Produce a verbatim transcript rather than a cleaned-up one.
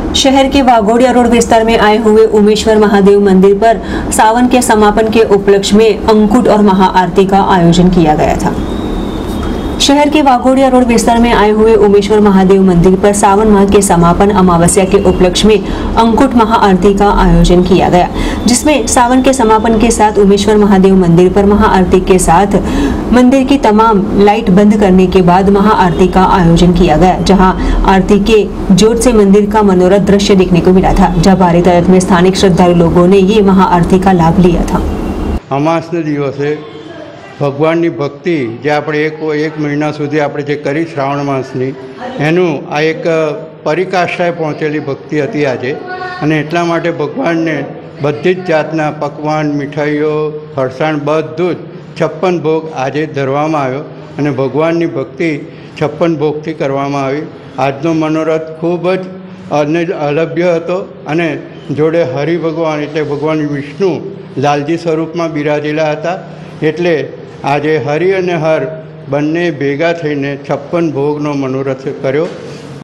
शहर के वाघोडिया रोड विस्तार में आए हुए उमेश्वर महादेव मंदिर पर सावन के समापन के उपलक्ष्य में अंकुट और महाआरती का आयोजन किया गया था। शहर के वाघोडिया रोड विस्तार में आए हुए उमेश्वर महादेव मंदिर पर सावन माह के समापन अमावस्या के उपलक्ष्य में अंकुट महाआरती का आयोजन किया गया, जिसमें सावन के समापन के साथ उमेश्वर महादेव मंदिर पर महाआरती के साथ मंदिर की तमाम लाइट बंद करने के बाद महाआरती का आयोजन किया गया, जहां आरती के जोत से मंदिर का मनोरथ दृश्य देखने को मिला था, जहां भारी तादाद में स्थानिक श्रद्धालु लोगों ने ये महाआरती का लाभ लिया था। અમાસના દિવસે ભગવાનની ભક્તિ જે આપણે એક એક મહિના સુધી આપણે જે કરી શ્રાવણ માસની એનું આ એક પરિકાષ્ઠાએ પહોંચેલી ભક્તિ હતી આજે, અને એટલા માટે ભગવાનને બધી જ જાતના પકવાન, મીઠાઈઓ, ફરસાણ બધું જ છપ્પન ભોગ આજે ધરવામાં આવ્યો અને ભગવાનની ભક્તિ છપ્પન ભોગથી કરવામાં આવી। આજનો મનોરથ ખૂબ જ અને અલભ્ય હતો અને જોડે હરિ ભગવાન એટલે ભગવાન વિષ્ણુ લાલજી સ્વરૂપમાં બિરાજેલા હતા, એટલે આજે હરિ અને હર બંને ભેગા થઈને છપ્પન ભોગનો મનોરથ કર્યો।